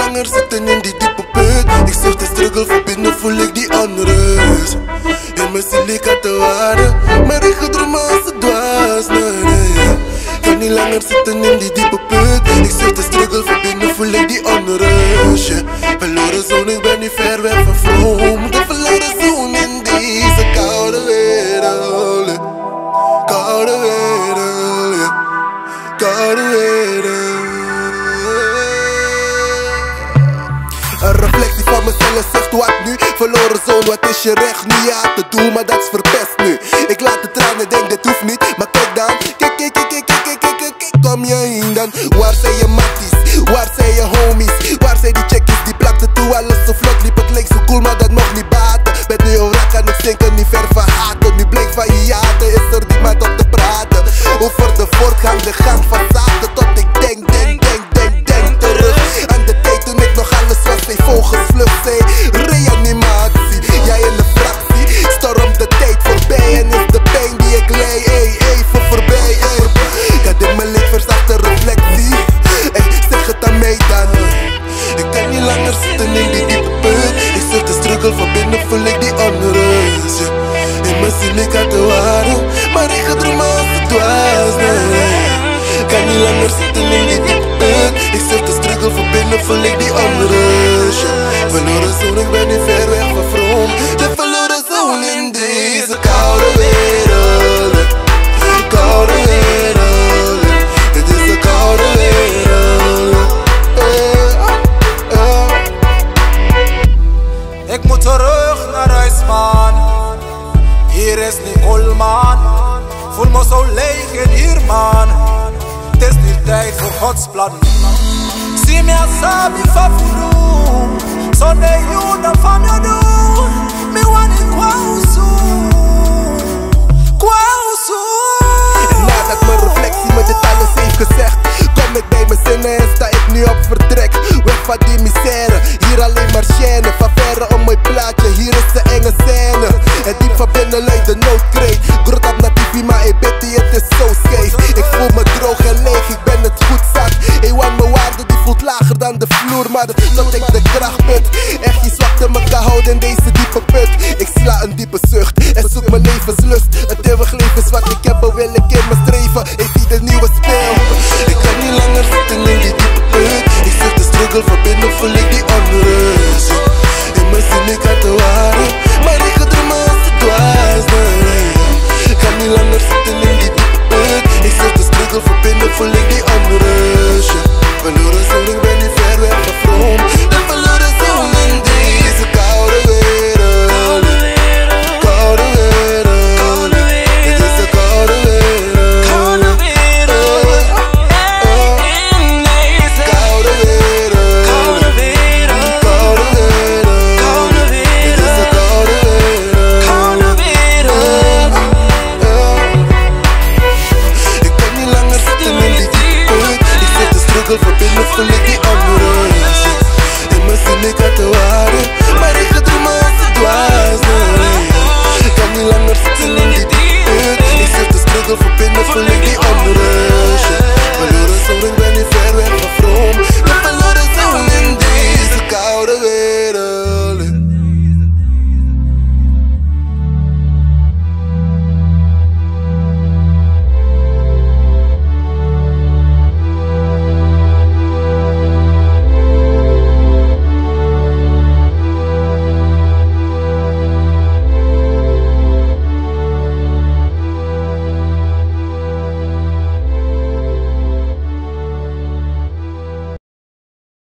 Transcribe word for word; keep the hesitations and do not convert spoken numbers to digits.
langer zitten in die diepe put. Ik zeg de struggle van binnen, voel ik die onrust. In mijn ziel ik had de waarde, maar ik gedroom als het dwaas. Nee, nee. Kan niet langer zitten in die diepe put. Ik zeg de struggle van binnen, voel ik die onrust. Yeah. Verloren zoon, ik ben niet ver weg van vroom. De verloren zoon in deze koude wereld. Yeah. Koude wereld, yeah. Koude wereld. Een reflectie van mezelf zegt wat nu? Verloren zoon, wat is je recht nu? Je had het doen, maar dat is verpest nu. Ik laat de tranen, denk dit hoeft niet. Maar kijk dan, kijk, kijk, kijk, kijk, kijk, kijk, kijk, kijk, kom je heen dan? Waar zijn je matties? Waar zijn je homies? Waar zijn die checkies? Die plakten toe, alles zo vlot liep. Het leek zo cool, maar dat mocht niet baten. Ben nu op rak, kan ik zinken, niet ver van haten. Nu bleek van hiaten, is er niemand op te praten. Over de voortgang, de gang van zaken. Tot ik denk, denk, denk, denk, denk terug aan de tijd toen ik nog alles was. Zij volgens vlucht, zij reanimatie. Jij in de fractie, stormt de tijd voorbij. En is de pijn die ik leid, ey, even voorbij, ey. Ik had in mijn licht verzachte reflectie. Ey, zeg het aan mij dan. Ik kan niet langer zitten in die diepe put. Ik zeg de struggle van binnen, voel ik die onrust, yeah. In mijn ziel ik had de waarde, maar ik gedroom als het dwaas, nee. Ik kan niet langer zitten in die diepe put. Ik zeg de struggle van binnen, voel ik die onrust, yeah. Verloren zoon, ik ben niet ver weg van vroom. De verloren zoon in deze koude wereld. Koude wereld. Het is een koude wereld. Ik moet terug naar huis, man. Hier is Nicole, man. Voel me zo leeg in hier, man. Het is nu tijd voor Gods plan. Zie me als sabi favuru. Zonde you dan van je doen. Me want ik kwausu. Kwausu. En nadat mijn reflectie me dit alles heeft gezegd, kom ik bij mijn zinnen en sta ik nu op vertrek. Weg van die misère, hier alleen maar chaîne. Van verre een mooi plaatje, hier is de enge scène. En diep van binnen luidt de noodkreet. Grot op na T V, maar hey Betty, het is zo scheef. Ik voel me droog en leeg, ik ben het goed zat. Hey, want mijn waarde die voelt lager dan de vloer. Maar tot ik de kracht put. Echt die zwakte me kan houden in deze diepe put. Ik sla een diepe zucht en zoek mijn levenslust. Het eeuwig leven is wat ik